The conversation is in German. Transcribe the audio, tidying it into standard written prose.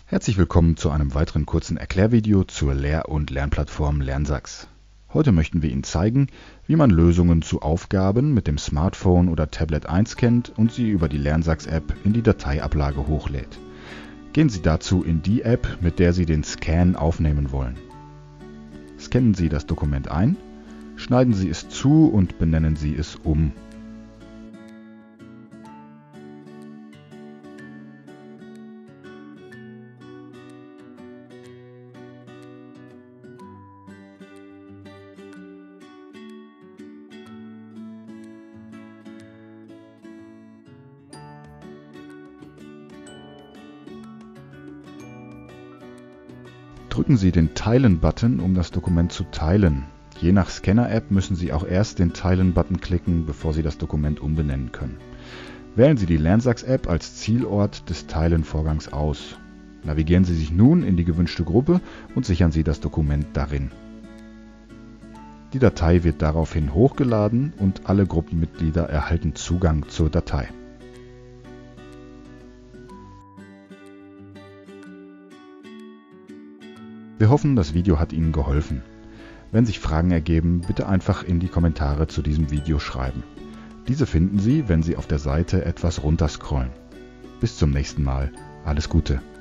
Herzlich willkommen zu einem weiteren kurzen Erklärvideo zur Lehr- und Lernplattform LernSachs. Heute möchten wir Ihnen zeigen, wie man Lösungen zu Aufgaben mit dem Smartphone oder Tablet einscannt und sie über die LernSachs-App in die Dateiablage hochlädt. Gehen Sie dazu in die App, mit der Sie den Scan aufnehmen wollen. Scannen Sie das Dokument ein, schneiden Sie es zu und benennen Sie es um. Drücken Sie den Teilen-Button, um das Dokument zu teilen. Je nach Scanner-App müssen Sie auch erst den Teilen-Button klicken, bevor Sie das Dokument umbenennen können. Wählen Sie die LernSachs-App als Zielort des Teilen-Vorgangs aus. Navigieren Sie sich nun in die gewünschte Gruppe und sichern Sie das Dokument darin. Die Datei wird daraufhin hochgeladen und alle Gruppenmitglieder erhalten Zugang zur Datei. Wir hoffen, das Video hat Ihnen geholfen. Wenn sich Fragen ergeben, bitte einfach in die Kommentare zu diesem Video schreiben. Diese finden Sie, wenn Sie auf der Seite etwas runterscrollen. Bis zum nächsten Mal. Alles Gute!